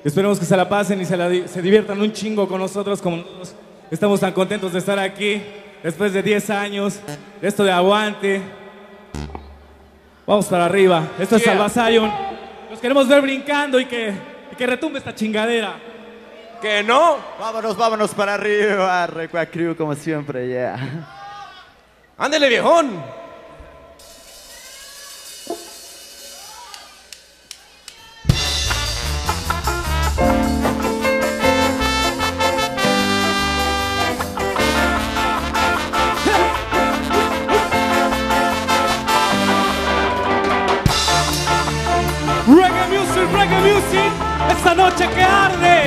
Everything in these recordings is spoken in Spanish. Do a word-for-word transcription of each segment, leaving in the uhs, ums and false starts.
Esperemos que se la pasen y se, la di se diviertan un chingo con nosotros, como nosotros estamos tan contentos de estar aquí después de diez años de esto de aguante. Vamos para arriba. Esto es Yeah. Salva Zion. Los queremos ver brincando y que, y que retumbe esta chingadera. ¿Que no? Vámonos, vámonos para arriba, Recua Crew, como siempre, yeah. Ándele, viejón. Reggae music, reggae music, esta noche que arde.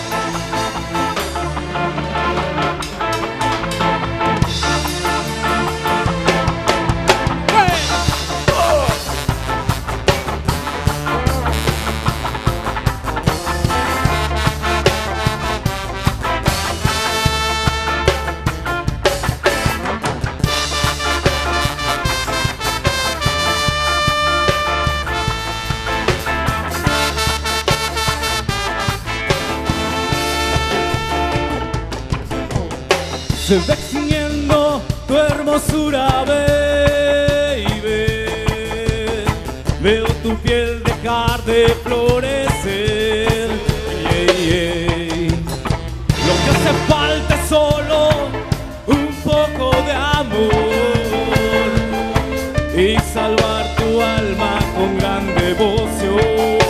Se va extinguiendo tu hermosura, baby. Veo tu piel dejar de florecer. Yeah, yeah. Lo que hace falta es solo un poco de amor y salvar tu alma con gran devoción.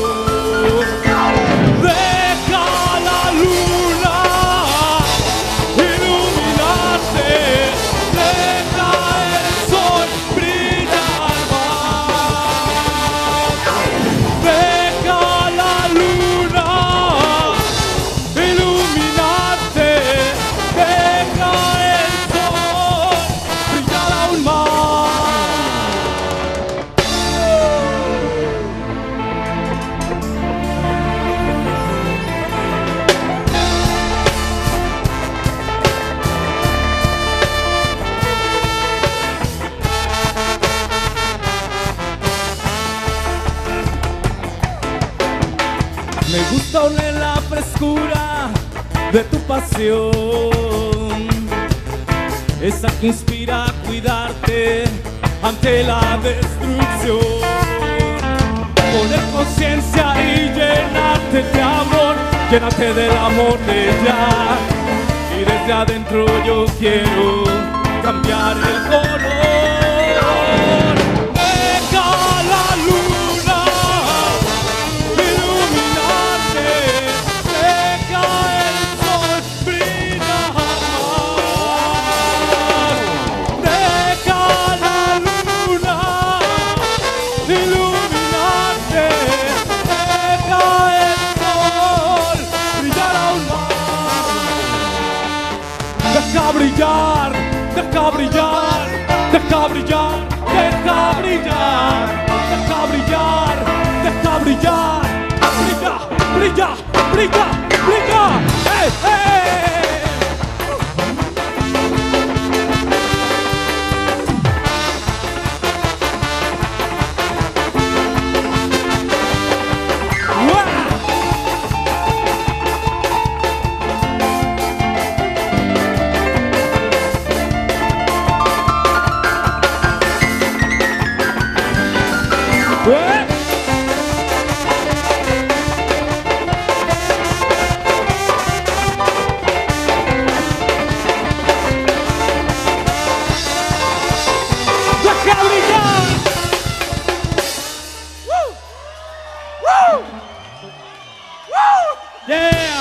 Me gusta oler la frescura de tu pasión, esa que inspira a cuidarte ante la destrucción. Poner conciencia y llenarte de amor, llénate del amor de ella. Y desde adentro yo quiero cambiar el color. Deja brillar, deja brillar, deja brillar, deja brillar, deja brillar, deja brillar, brilla, brilla, brilla, brilla, ¡hey, hey! Yeah!